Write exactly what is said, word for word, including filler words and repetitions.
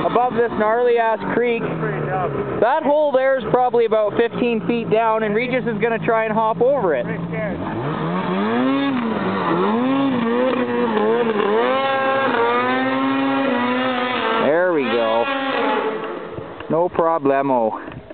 above this gnarly ass creek. That hole there is probably about fifteen feet down, and Regis is going to try and hop over it. There we go. No problemo.